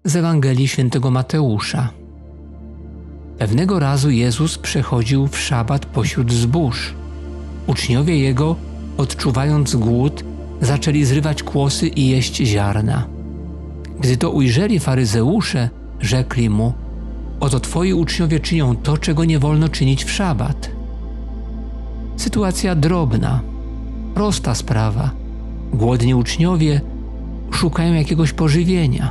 z Ewangelii Świętego Mateusza. Pewnego razu Jezus przechodził w szabat pośród zbóż. Uczniowie Jego, odczuwając głód, zaczęli zrywać kłosy i jeść ziarna. Gdy to ujrzeli faryzeusze, rzekli mu: oto twoi uczniowie czynią to, czego nie wolno czynić w szabat. Sytuacja drobna, prosta sprawa. Głodni uczniowie szukają jakiegoś pożywienia.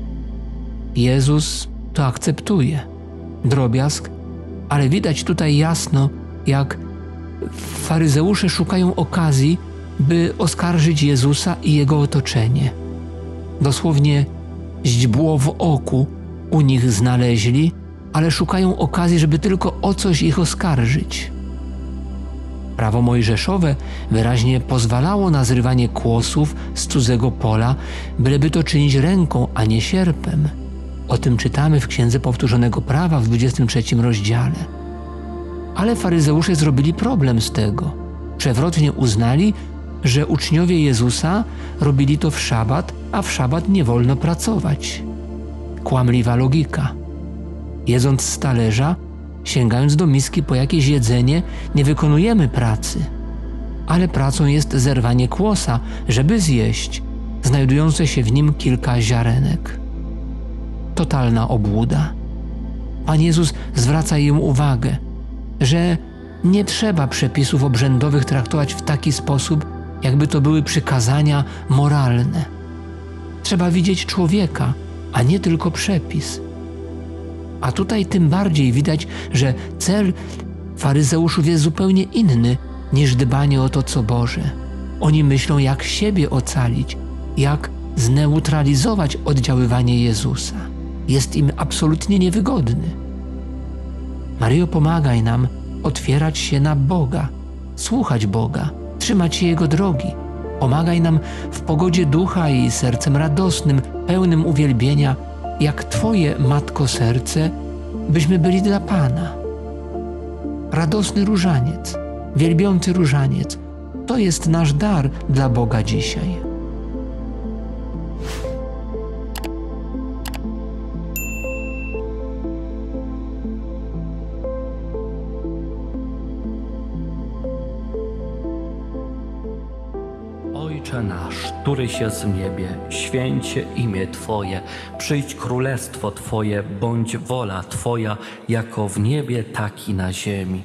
Jezus to akceptuje. Drobiazg, ale widać tutaj jasno, jak faryzeusze szukają okazji, by oskarżyć Jezusa i Jego otoczenie. Dosłownie źdźbło w oku u nich znaleźli, ale szukają okazji, żeby tylko o coś ich oskarżyć. Prawo mojżeszowe wyraźnie pozwalało na zrywanie kłosów z cudzego pola, byleby to czynić ręką, a nie sierpem. O tym czytamy w Księdze Powtórzonego Prawa w 23 rozdziale. Ale faryzeusze zrobili problem z tego. Przewrotnie uznali, że uczniowie Jezusa robili to w szabat, a w szabat nie wolno pracować. Kłamliwa logika. Jedząc z talerza, sięgając do miski po jakieś jedzenie, nie wykonujemy pracy. Ale pracą jest zerwanie kłosa, żeby zjeść znajdujące się w nim kilka ziarenek. Totalna obłuda. Pan Jezus zwraca im uwagę, że nie trzeba przepisów obrzędowych traktować w taki sposób, jakby to były przykazania moralne. Trzeba widzieć człowieka, a nie tylko przepis. A tutaj tym bardziej widać, że cel faryzeuszów jest zupełnie inny niż dbanie o to, co Boże. Oni myślą, jak siebie ocalić, jak zneutralizować oddziaływanie Jezusa. Jest im absolutnie niewygodny. Maryjo, pomagaj nam otwierać się na Boga, słuchać Boga, trzymać się Jego drogi. Pomagaj nam w pogodzie ducha i sercem radosnym, pełnym uwielbienia, jak Twoje, Matko, serce, byśmy byli dla Pana. Radosny różaniec, wielbiący różaniec, to jest nasz dar dla Boga dzisiaj. Ojcze nasz, któryś jest w niebie, święć się imię Twoje, przyjdź królestwo Twoje, bądź wola Twoja, jako w niebie, tak i na ziemi.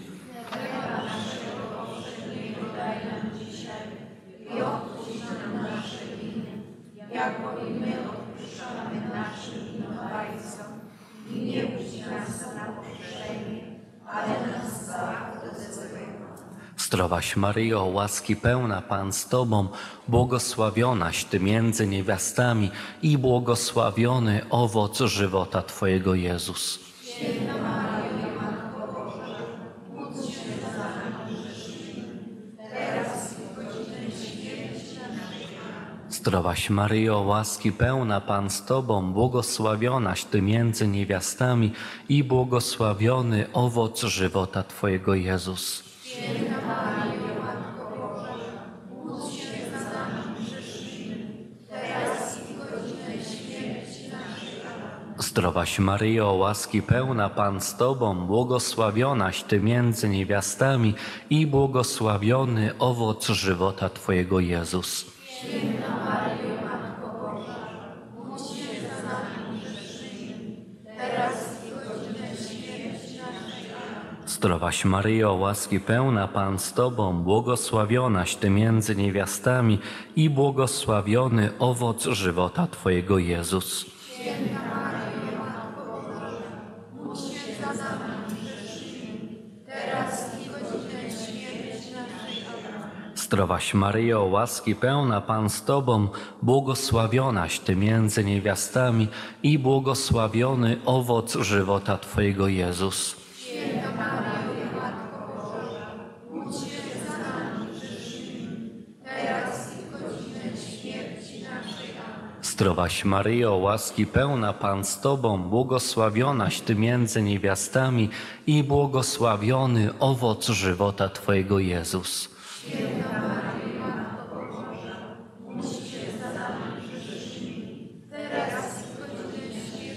Zdrowaś Maryjo, łaski pełna, Pan z Tobą, błogosławionaś Ty między niewiastami i błogosławiony owoc żywota Twojego, Jezus. Święta Maryjo, Matko Boża, módl się za nami grzesznymi, teraz i w godzinę śmierci naszej. Zdrowaś Maryjo, łaski pełna, Pan z Tobą, błogosławionaś Ty między niewiastami i błogosławiony owoc żywota Twojego, Jezus. Święta Maryjo, Matko Boża, módl się za nami grzesznymi, teraz i w godzinę śmierci naszej. Zdrowaś Maryjo, łaski pełna, Pan z Tobą, błogosławionaś Ty między niewiastami i błogosławiony owoc żywota Twojego, Jezus. Święta Maryjo, Matko Boża, módl się za nami grzesznymi, teraz i w godzinę śmierci naszej. Zdrowaś Maryjo, łaski pełna, Pan z Tobą, błogosławionaś Ty między niewiastami i błogosławiony owoc żywota Twojego, Jezus. Święta Maryjo, Matko Boża, módl się za nami grzesznymi, teraz i w godzinę śmierci naszej. Zdrowaś Maryjo, łaski pełna, Pan z Tobą, błogosławionaś Ty między niewiastami i błogosławiony owoc żywota Twojego, Jezus. Święta Maryjo, Matko Boża, módl się za nami grzesznymi, teraz i w godzinę śmierci naszej. Zdrowaś Maryjo, łaski pełna, Pan z Tobą, błogosławionaś Ty między niewiastami i błogosławiony owoc żywota Twojego, Jezus. Święta Maryjo, Matko Boża, módl się za nami grzesznymi, teraz i w godzinę śmierci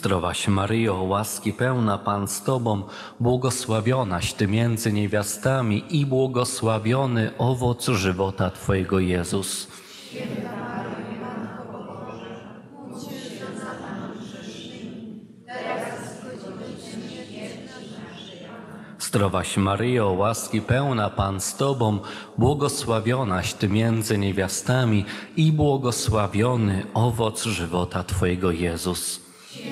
Zdrowaś Maryjo, łaski pełna Pan z Tobą, błogosławionaś Ty między niewiastami i błogosławiony owoc żywota Twojego Jezus. Zdrowaś Maryjo, łaski pełna Pan z Tobą, błogosławionaś Ty między niewiastami i błogosławiony owoc żywota Twojego Jezus.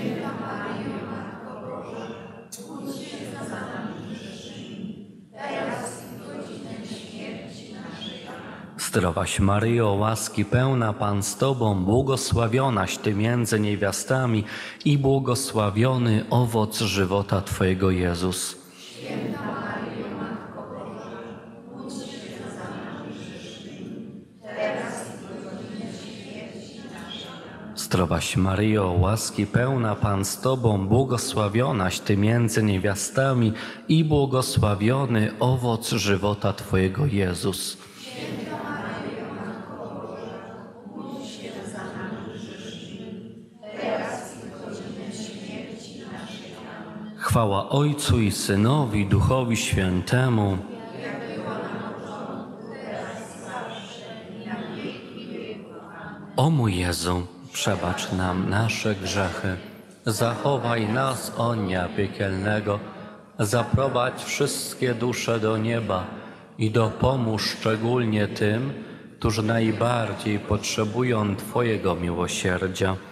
Zdrowaś Maryjo, łaski pełna Pan z Tobą, błogosławionaś Ty między niewiastami i błogosławiony owoc żywota Twojego Jezus. Zdrowaś Maryjo, łaski pełna Pan z Tobą, błogosławionaś Ty między niewiastami i błogosławiony owoc żywota Twojego Jezus. Chwała Ojcu i Synowi, Duchowi Świętemu. O mój Jezu, przebacz nam nasze grzechy, zachowaj nas od ognia piekielnego, zaprowadź wszystkie dusze do nieba i dopomóż szczególnie tym, którzy najbardziej potrzebują Twojego miłosierdzia.